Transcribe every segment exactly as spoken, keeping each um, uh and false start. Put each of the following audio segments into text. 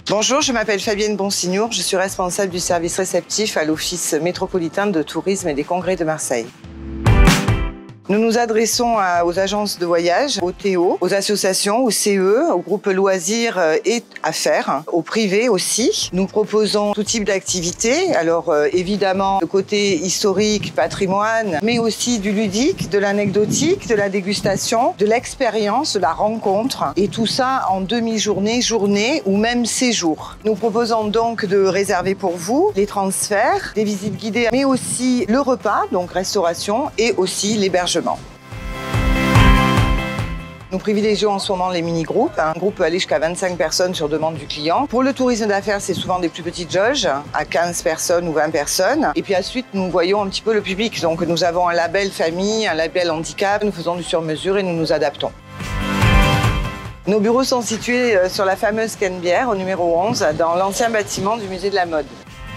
Bonjour, je m'appelle Fabienne Bonsignour, je suis responsable du service réceptif à l'Office métropolitain de tourisme et des congrès de Marseille. Nous nous adressons à, aux agences de voyage, aux T O, aux associations, aux C E, aux groupes loisirs et affaires, au privé aussi. Nous proposons tout type d'activités, alors euh, évidemment le côté historique, patrimoine, mais aussi du ludique, de l'anecdotique, de la dégustation, de l'expérience, de la rencontre, et tout ça en demi-journée, journée ou même séjour. Nous proposons donc de réserver pour vous les transferts, des visites guidées, mais aussi le repas, donc restauration, et aussi l'hébergement. Nous privilégions en ce moment les mini-groupes. Un groupe peut aller jusqu'à vingt-cinq personnes sur demande du client. Pour le tourisme d'affaires, c'est souvent des plus petites jauges, à quinze personnes ou vingt personnes. Et puis ensuite, nous voyons un petit peu le public. Donc nous avons un label famille, un label handicap, nous faisons du sur-mesure et nous nous adaptons. Nos bureaux sont situés sur la fameuse Canebière, au numéro onze, dans l'ancien bâtiment du musée de la mode.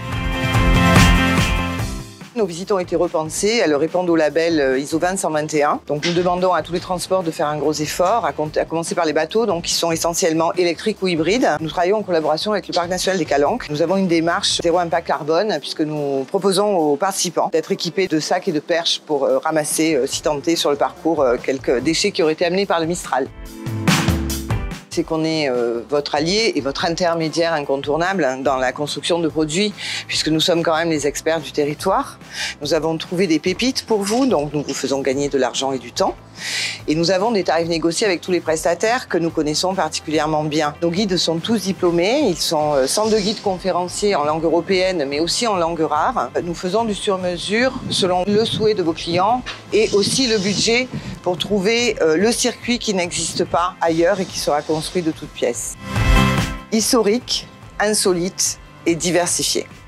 Nos visites ont été repensées, elles répondent au label I S O vingt cent vingt et un. Donc nous demandons à tous les transports de faire un gros effort, à, à commencer par les bateaux, donc qui sont essentiellement électriques ou hybrides. Nous travaillons en collaboration avec le Parc national des Calanques. Nous avons une démarche zéro impact carbone, puisque nous proposons aux participants d'être équipés de sacs et de perches pour euh, ramasser, euh, si tenté, sur le parcours, euh, quelques déchets qui auraient été amenés par le Mistral. C'est qu'on est euh, votre allié et votre intermédiaire incontournable dans la construction de produits, puisque nous sommes quand même les experts du territoire. Nous avons trouvé des pépites pour vous, donc nous vous faisons gagner de l'argent et du temps. Et nous avons des tarifs négociés avec tous les prestataires que nous connaissons particulièrement bien. Nos guides sont tous diplômés, ils sont cent deux guides conférenciers en langue européenne, mais aussi en langue rare. Nous faisons du sur-mesure selon le souhait de vos clients et aussi le budget pour trouver le circuit qui n'existe pas ailleurs et qui sera construit de toutes pièces. Historique, insolite et diversifié.